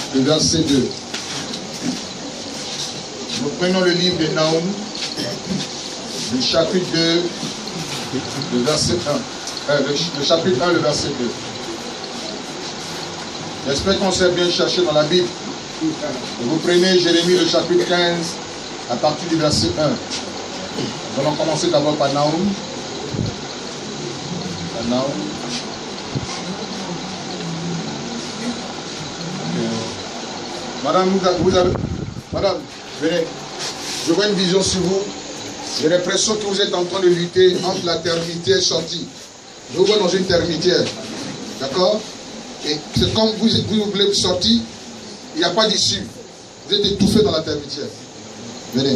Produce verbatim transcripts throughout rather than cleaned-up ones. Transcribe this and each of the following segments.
le verset deux. Nous prenons le livre de Nahum, le chapitre deux, le verset un. Euh, le, le chapitre un, le verset deux. J'espère qu'on s'est bien cherché dans la Bible. Et vous prenez Jérémie, le chapitre quinze, à partir du verset un. Nous allons commencer d'abord par Nahum. Par Nahum. Okay. Madame, vous avez, vous avez, Madame, venez. Je vois une vision sur vous. J'ai l'impression que vous êtes en train de lutter entre la termitière sortie. Je vous vois dans une termitière. D'accord? Et c'est comme vous, vous voulez sortir, il n'y a pas d'issue. Vous êtes étouffé dans la termitière. Venez.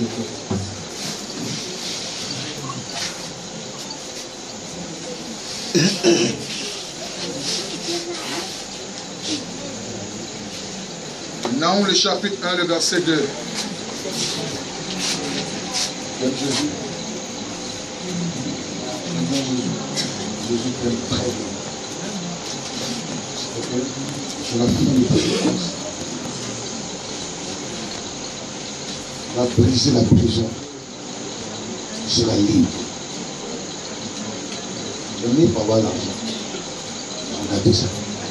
Nahum, le chapitre un, le verset deux. Comme Jésus. Jésus t'aime très bien. Je la fille de délivrance. On va briser la prison. Je la livre. Je n'ai pas avoir l'argent. Regardez ça.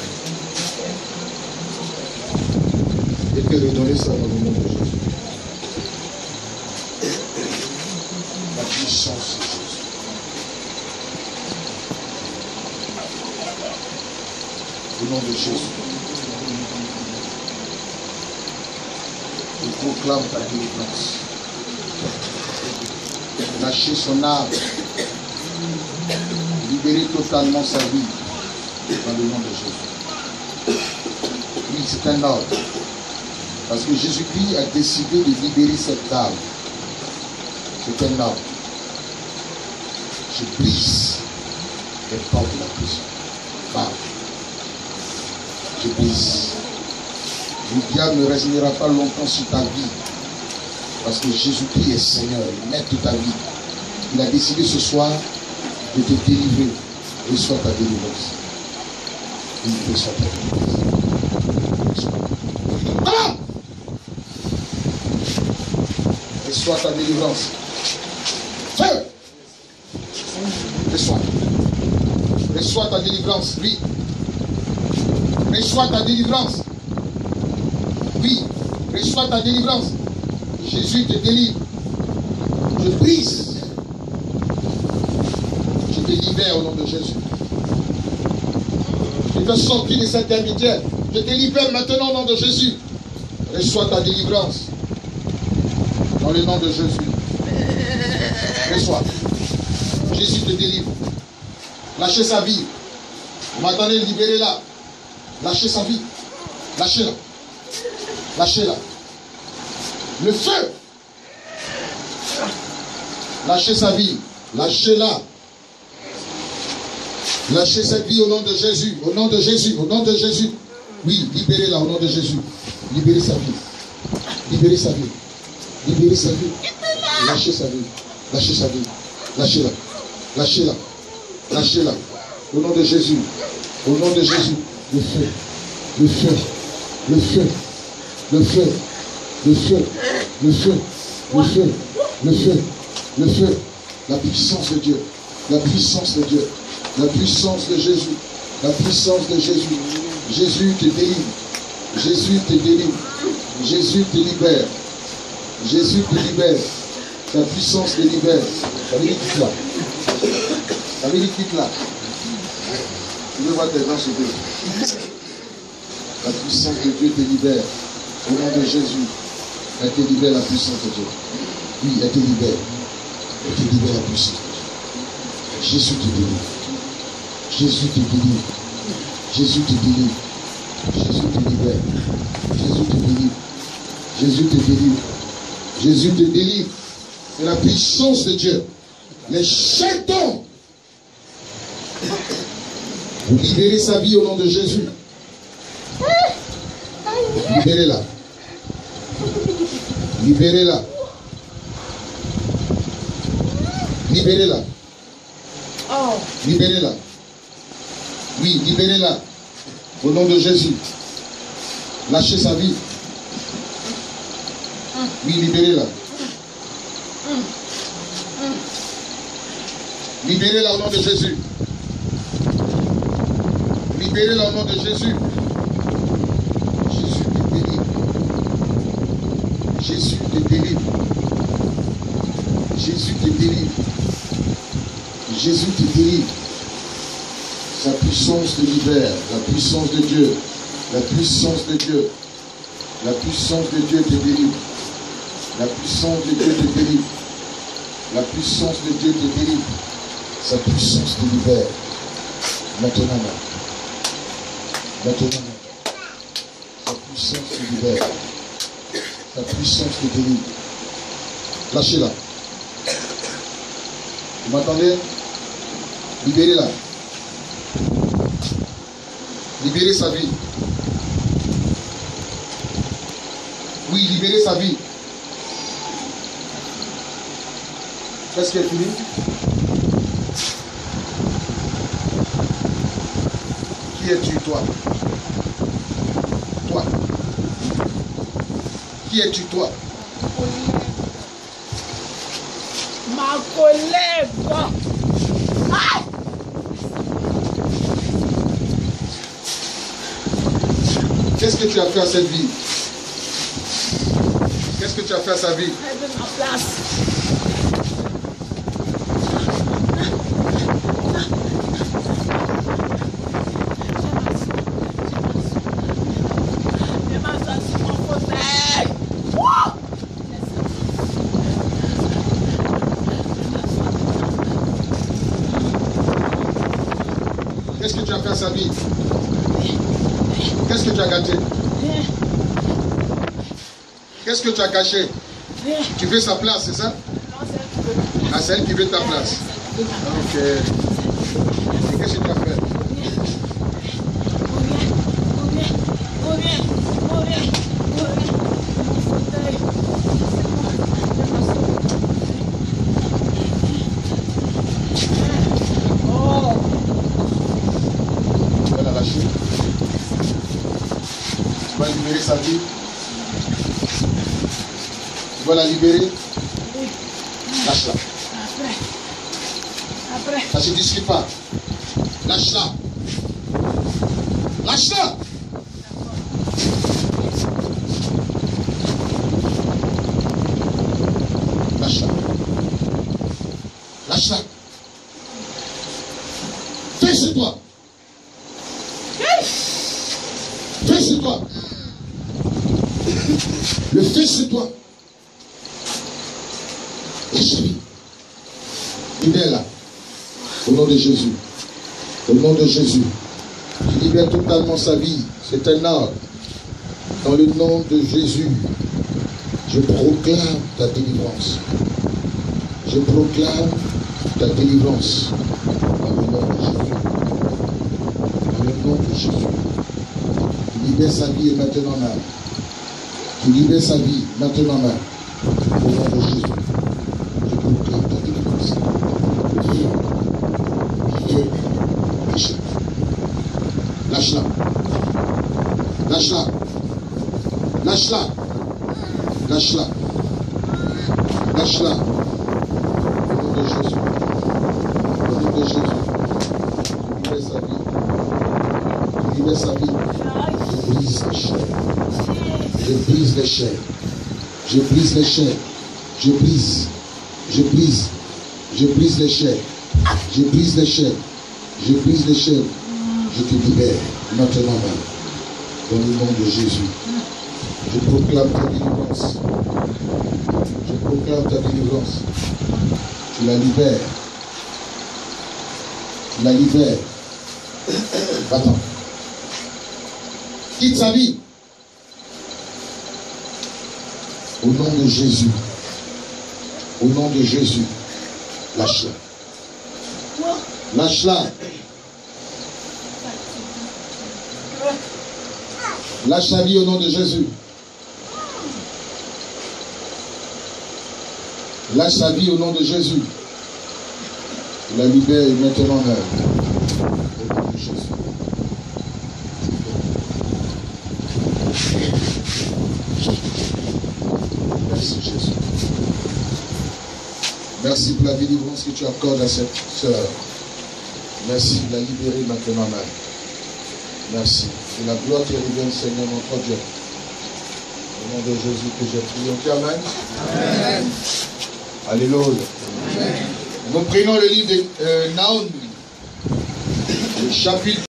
Et que redonner ça dans le nom de Jésus. La puissance de Jésus. Au nom de Jésus. Je proclame ta délivrance. Lâcher son âme. Libérer totalement sa vie. Dans le nom de Jésus. Oui, c'est un ordre. Parce que Jésus-Christ a décidé de libérer cette âme. C'est un ordre. Je brise les portes de la prison. Bam. Je brise. Le diable ne résignera pas longtemps sur ta vie. Parce que Jésus-Christ est Seigneur, maître de ta vie. Il a décidé ce soir de te délivrer. Reçois ta délivrance. Il reçoit ta délivrance. Comment? Reçois ta délivrance. Feu! Reçois. Reçois ta délivrance, oui. Reçois ta délivrance. Oui, reçois ta délivrance. Jésus te délivre. Je brise. Je te libère au nom de Jésus. Je te sortis de cette intermédiaire. Je te libère maintenant au nom de Jésus. Reçois ta délivrance. Dans le nom de Jésus. Reçois. Jésus te délivre. Lâchez sa vie. Vous m'attendez, libérez-la. Lâchez sa vie. Lâchez-la. Lâchez-la. Le feu. Lâchez sa vie. Lâchez-la. Lâchez cette vie au nom de Jésus. Au nom de Jésus. Au nom de Jésus. Oui, libérez-la au nom de Jésus. Libérez sa vie. Libérez sa vie. Libérez sa vie. Lâchez sa vie. Lâchez sa vie. Lâchez-la. Lâchez-la. Lâchez-la. Au nom de Jésus. Au nom de Jésus. Le feu. Le feu. Le feu. Le feu. Le feu. Le feu. Le feu. Le feu. Le feu. La puissance de Dieu. La puissance de Dieu. La puissance de Jésus. La puissance de Jésus. Jésus te délivre. Jésus te délivre. Jésus te libère. Jésus te libère. La puissance te libère. Ça veut dire quitte là. Ça veut dire quitte là. Je veux voir tes mains se lever. La puissance de Dieu te libère. Au nom de Jésus. Elle te libère la puissance de Dieu. Oui, elle te libère. Elle te libère la puissance de Dieu. Jésus te délivre. Jésus te délivre. Jésus te délivre. Jésus te libère. Jésus te délivre. Jésus te délivre. Jésus te délivre. C'est la puissance de Dieu. Les chétons. Vous libérez sa vie au nom de Jésus. Libérez-la. Libérez-la. Libérez-la. Libérez-la. Oui, libérez-la. Au nom de Jésus. Lâchez sa vie. Oui, libérez-la. Libérez-la au nom de Jésus. Libérez-la au nom de Jésus. Jésus te délivre. Jésus te délivre. Jésus te délivre. Jésus te délivre. Sa puissance te libère. La puissance de Dieu. La puissance de Dieu. La puissance de Dieu te délivre. La puissance de Dieu te délivre. La puissance de Dieu te délivre. Sa puissance te libère. Maintenant, maintenant, sa puissance te libère. Sa puissance te délivre. Lâchez-la. Vous m'entendez? Libérez-la. Libérez sa vie. Oui, libérez sa vie. Qu'est-ce qui est fini? Qui es-tu, toi? Toi. Qui es-tu, toi? Ma collègue. Ah! Qu'est-ce que tu as fait à cette vie? Qu'est-ce que tu as fait à sa vie? Elle veut ma place. Je m'assois sur mon fauteuil. Wouh! Qu'est-ce que tu as fait à sa vie? Qu'est-ce que tu as gâté? Qu'est-ce que tu as caché? Tu veux sa place, c'est ça? Ah, c'est elle qui veut ta place. Ok. Et qu'est-ce que tu as fait? Tu vas la lâcher. Tu vas libérer sa vie. Tu vas la libérer. Lâche-la. Après. Après. Ça ne se discute pas. Lâche-la. Lâche-la. Lâche-la. Lâche-la. Fais sur toi. Fais sur toi. Le fais sur toi. Lâche-la. Libère-la. Au nom de Jésus. Au nom de Jésus. Tu libères totalement sa vie. C'est un ordre. Dans le nom de Jésus. Je proclame ta délivrance. Je proclame ta délivrance. Dans le nom de Jésus. Dans le nom de Jésus. Tu libères sa vie et maintenant là. Tu libères sa vie maintenant là. Au nom de Jésus. Je proclame ta délivrance. Lâche-la. Lâche-la. Lâche-la. Lâche-la. Lâche-la. Au nom de Jésus. Au nom de Jésus. Tu libères sa vie. Tu libères sa vie. Je brise les chaînes. Je brise les chaînes. Je brise les chaînes. Je brise. Je brise. Je brise les chaînes. Je brise les chaînes. Je brise les chaînes. Je te libère maintenant même. Dans le nom de Jésus. Je proclame ta délivrance. Je proclame ta délivrance. Tu la libères. Tu la libères. Va-t'en. Quitte sa vie. Au nom de Jésus. Au nom de Jésus. Lâche-la. Lâche-la. Lâche sa vie au nom de Jésus. Lâche sa vie au nom de Jésus. La libère maintenant même. Au nom de Jésus. Merci Jésus. Merci pour la délivrance que tu accordes à cette sœur. Merci de la libérer maintenant même. Merci. Que la gloire te revienne, Seigneur, notre Dieu. Au nom de Jésus que j'ai prié. Ok, amen. Amen. Alléluia. Amen. Nous prenons le livre de euh, Naomi, le chapitre